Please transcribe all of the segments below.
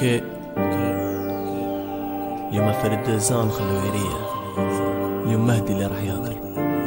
اوكي اليوم فرد زان خلو يريح. اليوم مهدي اللي راح ياكل.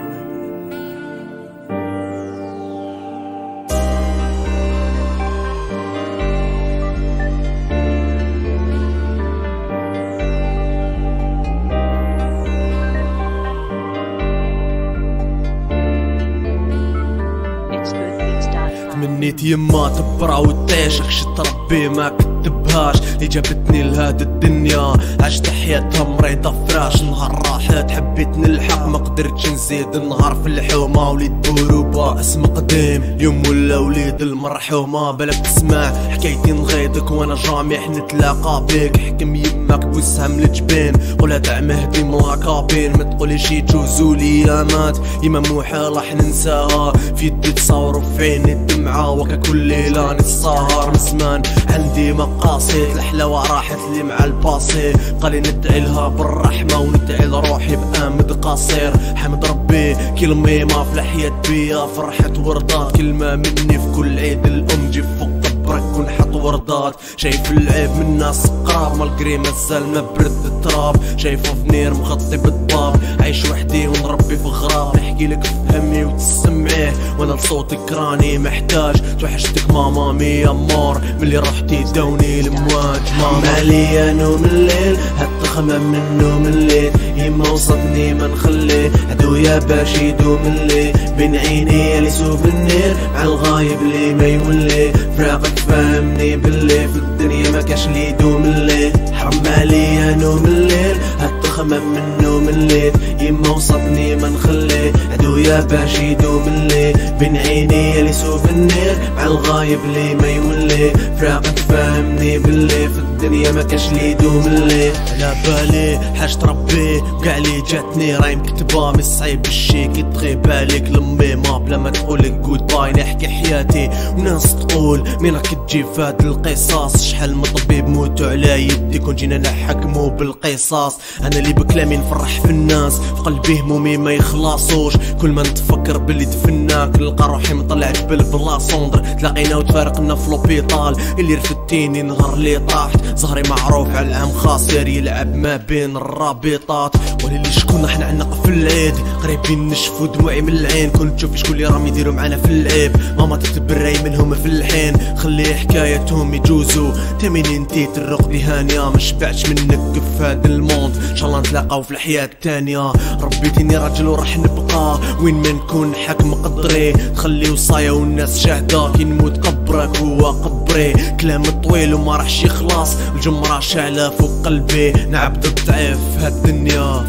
تمنيت يما تبرع وتعيش خشت ربي ما كتبهاش اللي جابتني لهاد الدنيا. عشت حياتها مريضة فراش. نهار راحت حبيت نلحق ما قدرتش نزيد. النهار في الحومة وليد بوروبا اسم قديم. اليوم ولا وليد المرحومة. بالك تسمع حكايتي نغيضك وانا جامح نتلاقى بيك. حكم يماك بوسهم لجبين قولها تاع مهدي ملاكابين. ما تقوليش يجوزو ليامات يما محال راح ننساها. في يدي تصور وفي عيني الدمعة وكا كل ليلة نتسهر. من زمان عندي مقاصد الحلاوة راحت لي مع الباسي. قالي ندعي لها بالرحمة وندعي لروحي بآمد قصير. حمد ربي كلمة ما في الحياة بيا فرحت وردات. كلمة مني في كل عيد الأم جيب فوق قبرك ونحط وردات. شايف العيب من ناس قراب مالقري مازال ما برد التراب. شايفه فنير مغطي بالضباب. عايش وحدي ونربي في غراب. نحكي لك فهمي وتسمعيه وانا لصوتك راني محتاج. توحشتك ماما مية مور ملي رحتي داوني المواج. ماما لي نوم الليل هالتخمم من نوم الليل. يما وصتني ما نخلي عدويا باش يدوم الليل. بين عيني لي سوفنير مع الغايب لي ما يولي. فراقك فهمني باللي في الدنيا ما كاش لي يدوم الليل. حرم عليا نوم الليل هالتخمم من نوم الليل. يما وصتني ما نخلي عدويا باش يدوم الليل. بين عيني لي سوفنير مع الغايب لي ما يولي. فراقك فهمني باللي في الدنيا ما كاش لي يدوم الليل. على بالي حاجة ربي وكاع لي جاتني راهي مكتبة. من الصعيب الشي كي تغيب عليك لمي ما بلا ما تقولك جود باي. نحكي حياتي وناس تقول مين راك تجي فهاد القصاص. شحال من طبيب موتو على يدي كون جينا نحكمو بالقصاص. انا اللي بكلامي نفرح في الناس في قلبي همومي ما يخلصوش. كل ما نتفكر باللي دفناك نلقى روحي مطلع جبل بلا صندر. تلاقينا وتفارقنا في لوبيطال اللي رفدتيني نهار اللي طاحت. زهري معروف على العام خاسر يلعب ما بين الرابطات. وللي شكون راح نعنق في العيد قريبين نشفو دموعي من العين. كنت تشوف شكون اللي راهم يديروا معنا في العيب. ماما تتبري منهم في الحين خلي حكايتهم يجوزوا. تمني انتي ترق لي هانيه ما شبعتش منك في هاد الموند. ان شاء الله نتلاقاو في الحياة التانية. ربيتيني راجل وراح نبقى وين ما نكون حكم قدري. تخلي وصايا والناس شاهدة كي نموت قبرك هو قبري. كلام طويل وما راحش يخلص الجمرة شعلة فوق قلبي. نعبد الضعيف في هالدنيا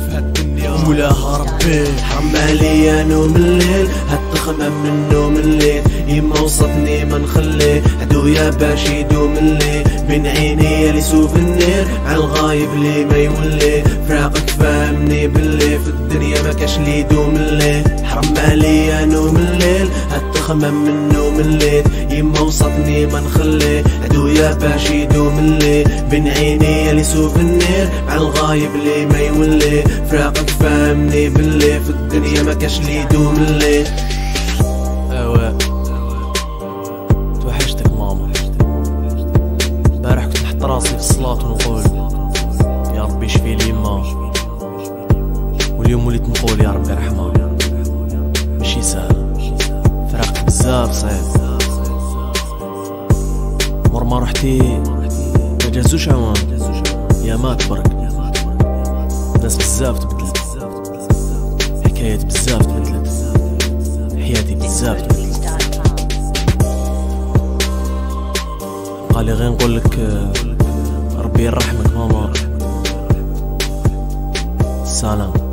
مولاها ربي. حرم عليا نوم الليل هالتخمم من نوم الليل. يما وصتني ما نخلي عدويا باش يدوم الليل. بين عيني لي سوفنير مع الغايب لي ما يولي. فراقك فهمني باللي في الدنيا ما كاش لي يدوم الليل. حرم عليا نوم الليل هالتخمم من نوم الليل. يما وصتني ما نخلي عدويا باش يدوم الليل. بين عيني لي سوفنير مع الغايب لي ما يولي. فراقك فهمني باللي في الدنيا ما كاش لي يدوم الليل. ايوا توحشتك ماما. امبارح كنت نحط راسي في الصلاة ونقول يا ربي يشفي لي يما. واليوم وليت نقول يا ربي رحمة. ماشي سهل فراقك بزاف صعيب. مور ما رحتي ما جازوش عوام يا مات برك. ناس بزاف تبدلت حكايات بزاف تبدلت حياتي بزاف تبدلت. قالي غير نقولك ربي يرحمك ماما. سلام.